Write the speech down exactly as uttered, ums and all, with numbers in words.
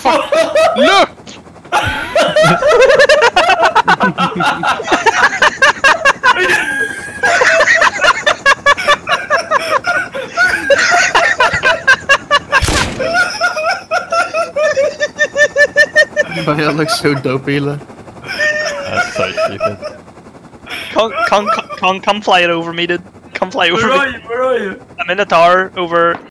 Fuck! Look! Maya looks so dopey, look. That's so stupid. Come, come, come, come fly it over me, dude. Come fly over Where me. are you? Where are you? I'm in the tower over